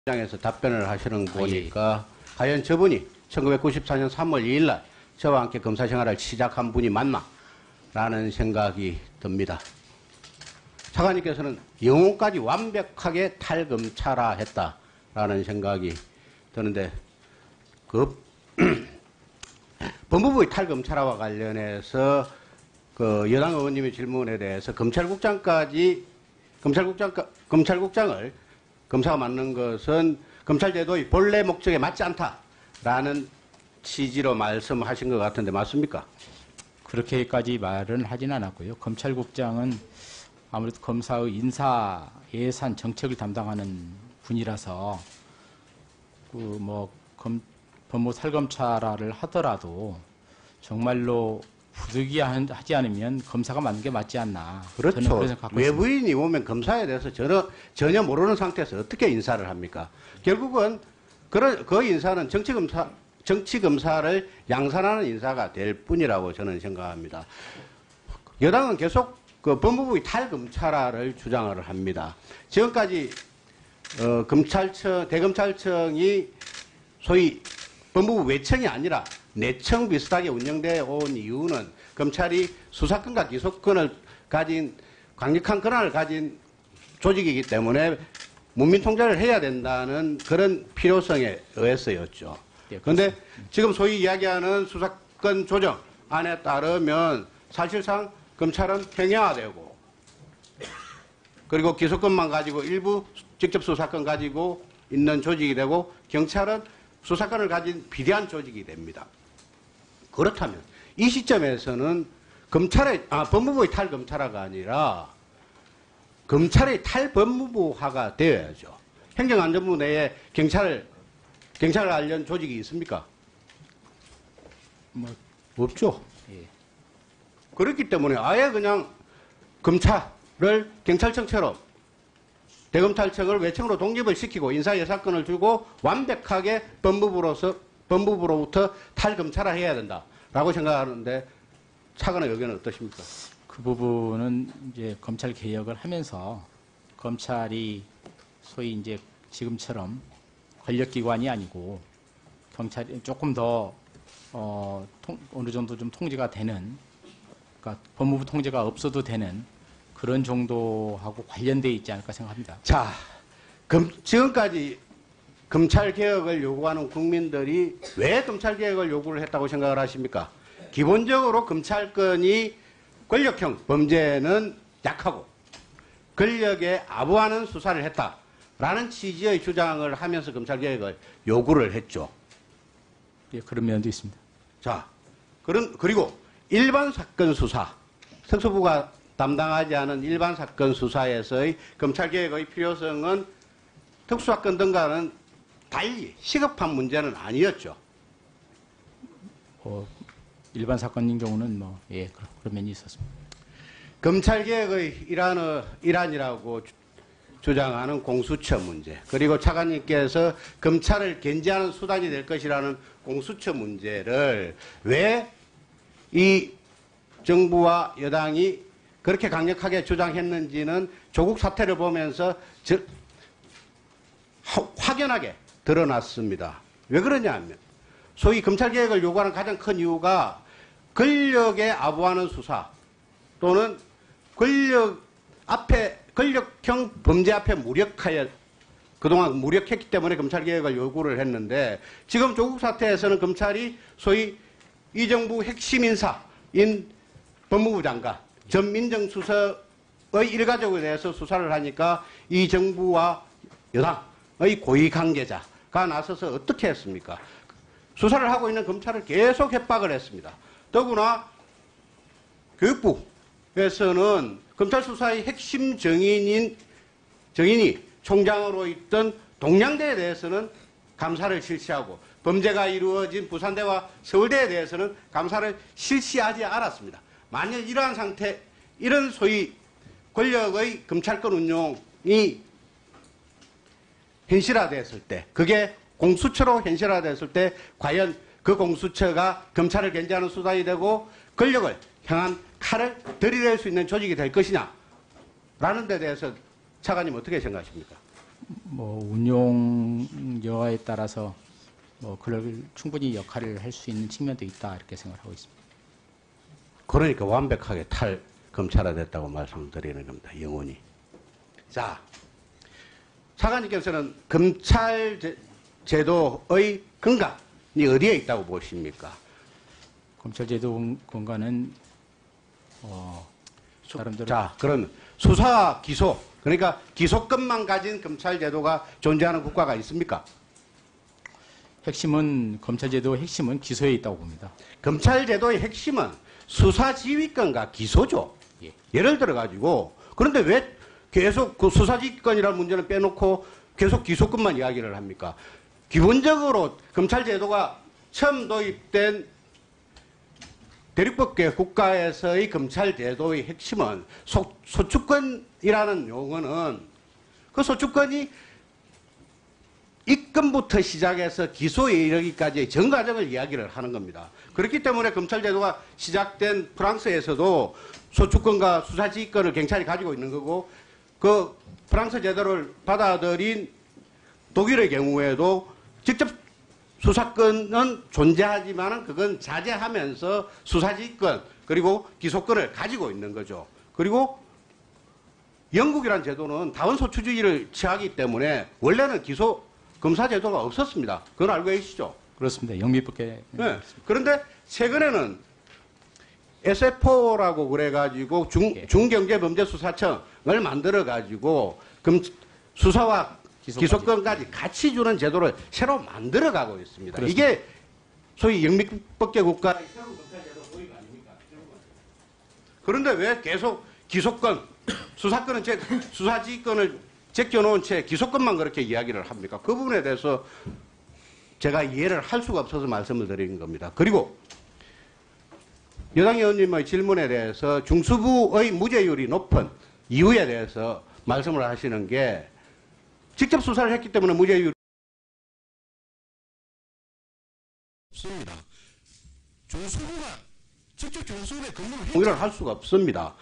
장에서 답변을 하시는 거 보니까 과연 저분이 1994년 3월 2일 날 저와 함께 검사 생활을 시작한 분이 맞나? 라는 생각이 듭니다. 차관님께서는 영혼까지 완벽하게 탈검찰화 했다라는 생각이 드는데 그 법무부의 탈검찰화와 관련해서 그 여당 의원님의 질문에 대해서 검찰국장을 검사가 맡는 것은 검찰제도의 본래 목적에 맞지 않다라는 취지로 말씀하신 것 같은데 맞습니까? 그렇게까지 말은 하진 않았고요. 검찰국장은 아무래도 검사의 인사, 예산, 정책을 담당하는 분이라서 법무 탈검찰화를 하더라도 정말로 부득이하지 않으면 검사가 맞는 게 맞지 않나. 그렇죠. 외부인이 오면 검사에 대해서 전혀 모르는 상태에서 어떻게 인사를 합니까? 결국은 그 인사는 정치검사를 양산하는 인사가 될 뿐이라고 저는 생각합니다. 여당은 계속 그 법무부의 탈검찰화를 주장을 합니다. 지금까지 대검찰청이 소위 법무부 외청이 아니라 내청 비슷하게 운영되어 온 이유는 검찰이 수사권과 기소권을 가진 강력한 권한을 가진 조직이기 때문에 문민 통제를 해야 된다는 그런 필요성에 의해서였죠. 그런데 지금 소위 이야기하는 수사권 조정안에 따르면 사실상 검찰은 평형화되고 그리고 기소권만 가지고 일부 직접 수사권 가지고 있는 조직이 되고 경찰은 수사권을 가진 비대한 조직이 됩니다. 그렇다면 이 시점에서는 법무부의 탈검찰화가 아니라 검찰의 탈법무부화가 되어야죠. 행정안전부 내에 경찰을 관련 조직이 있습니까? 없죠. 예. 그렇기 때문에 아예 그냥 검찰을 경찰청처럼 대검찰청을 외청으로 독립을 시키고 인사여사권을 주고 완벽하게 법무부로부터 탈검찰화 해야 된다라고 생각하는데 차관의 의견은 어떠십니까? 그 부분은 이제 검찰 개혁을 하면서 검찰이 소위 이제 지금처럼 권력기관이 아니고 경찰이 조금 더 어느 정도 좀 통제가 되는, 그러니까 법무부 통제가 없어도 되는 그런 정도하고 관련되어 있지 않을까 생각합니다. 자, 지금까지 검찰개혁을 요구하는 국민들이 왜 검찰개혁을 요구를 했다고 생각을 하십니까? 기본적으로 검찰권이 권력형 범죄는 약하고 권력에 아부하는 수사를 했다라는 취지의 주장을 하면서 검찰개혁을 요구를 했죠. 예, 그런 면도 있습니다. 자, 그리고 일반 사건 수사, 특수부가 담당하지 않은 일반 사건 수사에서의 검찰개혁의 필요성은 특수사건 등과는 달리 시급한 문제는 아니었죠. 일반 사건인 경우는 그런 면이 있었습니다. 검찰개혁의 일환이라고 주장하는 공수처 문제, 그리고 차관님께서 검찰을 견제하는 수단이 될 것이라는 공수처 문제를 왜 이 정부와 여당이 그렇게 강력하게 주장했는지는 조국 사태를 보면서 확연하게 드러났습니다. 왜 그러냐 하면 소위 검찰개혁을 요구하는 가장 큰 이유가 권력에 아부하는 수사 또는 권력형 범죄 앞에 그동안 무력했기 때문에 검찰개혁을 요구를 했는데 지금 조국 사태에서는 검찰이 소위 이 정부 핵심 인사인 법무부 장관, 전 민정수석의 일가족에 대해서 수사를 하니까 이 정부와 여당의 고위 관계자가 나서서 어떻게 했습니까? 수사를 하고 있는 검찰을 계속 협박을 했습니다. 더구나 교육부에서는 검찰 수사의 핵심 정인이 총장으로 있던 동양대에 대해서는 감사를 실시하고 범죄가 이루어진 부산대와 서울대에 대해서는 감사를 실시하지 않았습니다. 만약 이런 소위 권력의 검찰권 운용이 현실화됐을 때, 그게 공수처로 현실화됐을 때 과연 그 공수처가 검찰을 견제하는 수단이 되고 권력을 향한 칼을 들이댈 수 있는 조직이 될 것이냐 라는 데 대해서 차관님 어떻게 생각하십니까? 뭐 운용 여하에 따라서 뭐 그걸 충분히 역할을 할 수 있는 측면도 있다 이렇게 생각하고 있습니다. 그러니까 완벽하게 검찰화됐다고 말씀드리는 겁니다. 영원히. 자, 차관님께서는 검찰 제도의 근간이 어디에 있다고 보십니까? 검찰제도 근간은 나름대로 자, 그럼 수사와 기소, 그러니까 기소권만 가진 검찰 제도가 존재하는 국가가 있습니까? 핵심은 검찰제도의 핵심은 기소에 있다고 봅니다. 검찰 제도의 핵심은 수사 지휘권과 기소죠. 예. 예를 들어 가지고 그런데 왜 계속 그 수사 지휘권이라는 문제는 빼놓고 계속 기소권만 이야기를 합니까? 기본적으로 검찰 제도가 처음 도입된 대륙법계 국가에서의 검찰 제도의 핵심은 소추권이라는 용어는 그 소추권이 입건부터 시작해서 기소에 이르기까지의 전 과정을 이야기를 하는 겁니다. 그렇기 때문에 검찰 제도가 시작된 프랑스에서도 소추권과 수사지휘권을 경찰이 가지고 있는 거고 그 프랑스 제도를 받아들인 독일의 경우에도 직접 수사권은 존재하지만 그건 자제하면서 수사지휘권 그리고 기소권을 가지고 있는 거죠. 그리고 영국이라는 제도는 다원소추주의를 취하기 때문에 원래는 검사 제도가 없었습니다. 그건 알고 계시죠? 그렇습니다. 영미법계. 네. 그런데 최근에는 SF4라고 그래가지고 중경제범죄수사청을 만들어가지고 수사와 기소권까지 같이 주는 제도를 새로 만들어가고 있습니다. 그렇습니다. 이게 소위 영미법계 국가의 새로운 검찰 제도 도입 아닙니까? 그런데 왜 계속 기소권, 수사지휘권을 제껴놓은 채 기소권만 그렇게 이야기를 합니까? 그 부분에 대해서 제가 이해를 할 수가 없어서 말씀을 드리는 겁니다. 그리고 여당 의원님의 질문에 대해서 중수부의 무죄율이 높은 이유에 대해서 말씀을 하시는 게 직접 수사를 했기 때문에 무죄율이 없습니다. 중수부가 직접 중수부에 근무를 할 수가 없습니다.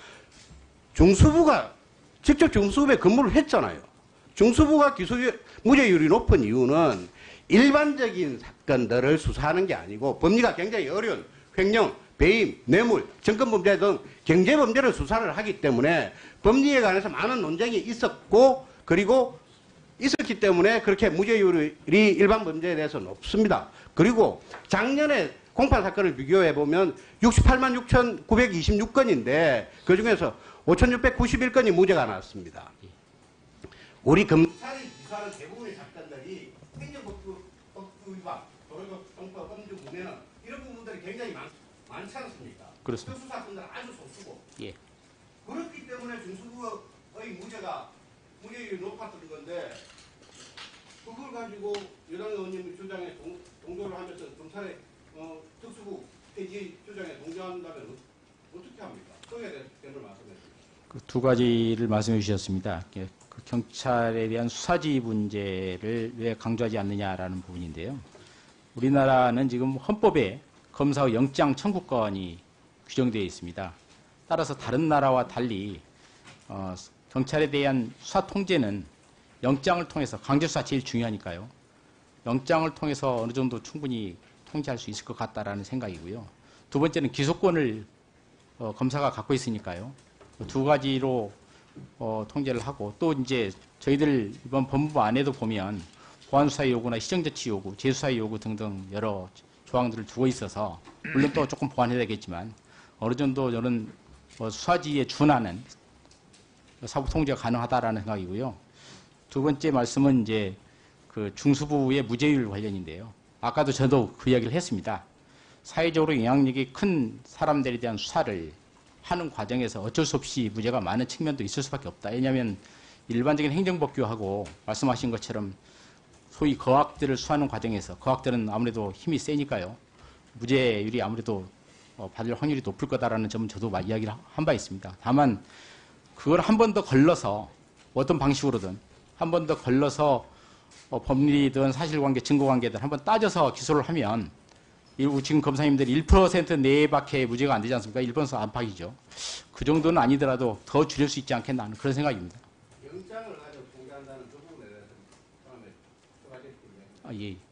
중수부가 직접 중수부에 근무를 했잖아요. 중수부가 무죄율이 높은 이유는 일반적인 사건들을 수사하는 게 아니고 법리가 굉장히 어려운 횡령, 배임, 뇌물, 정권범죄 등 경제범죄를 수사를 하기 때문에 법리에 관해서 많은 논쟁이 있었고 그리고 있었기 때문에 그렇게 무죄율이 일반 범죄에 대해서 높습니다. 그리고 작년에 공판 사건을 비교해 보면 68만 6,926건인데 그 중에서 5,691건이 무죄가 나왔습니다. 우리 검찰이 기소하는 대부분의 사건들이 행정법규 위반, 도로교통법, 음주운행은 이런 부분들이 굉장히 많지 않습니까? 그렇습니다. 특수사건들은 아주 소수고. 예. 그렇기 때문에 중수부의 무죄율이 높았던 건데 그걸 가지고 여당 의원님 주장에 동조를 하면서 검찰의 특수부 폐지 주장에 동조한다면 어떻게 합니까? 거기에 대해서 말씀해 주십시오. 그 두 가지를 말씀해 주셨습니다. 그 경찰에 대한 수사지 문제를 왜 강조하지 않느냐라는 부분인데요. 우리나라는 지금 헌법에 검사의 영장 청구권이 규정되어 있습니다. 따라서 다른 나라와 달리 경찰에 대한 수사 통제는 영장을 통해서 강제수사 제일 중요하니까요. 영장을 통해서 어느 정도 충분히 통제할 수 있을 것 같다라는 생각이고요. 두 번째는 기소권을 검사가 갖고 있으니까요. 두 가지로 통제를 하고 또 이제 저희들 이번 법무부 안에도 보면 보안수사의 요구나 시정조치 요구, 재수사의 요구 등등 여러 조항들을 두고 있어서 물론 또 조금 보완해야 되겠지만 어느 정도 저는 수사지에 준하는 사법 통제가 가능하다라는 생각이고요. 두 번째 말씀은 이제 그 중수부의 무죄율 관련인데요. 아까도 저도 그 이야기를 했습니다. 사회적으로 영향력이 큰 사람들에 대한 수사를 하는 과정에서 어쩔 수 없이 무죄가 많은 측면도 있을 수밖에 없다. 왜냐하면 일반적인 행정법규하고 말씀하신 것처럼 소위 거악들을 수사하는 과정에서 거악들은 아무래도 힘이 세니까요. 무죄율이 아무래도 받을 확률이 높을 거다라는 점은 저도 이야기를 한 바 있습니다. 다만 그걸 한 번 더 걸러서 어떤 방식으로든 한 번 더 걸러서 법리든 사실관계, 증거관계든 한번 따져서 기소를 하면 지금 검사님들이 1% 내밖에 무죄가 안 되지 않습니까? 1% 안팎이죠. 그 정도는 아니더라도 더 줄일 수 있지 않겠나 하는 그런 생각입니다. 영장을 가지고 통제한다는 그 부분에 대해서 예.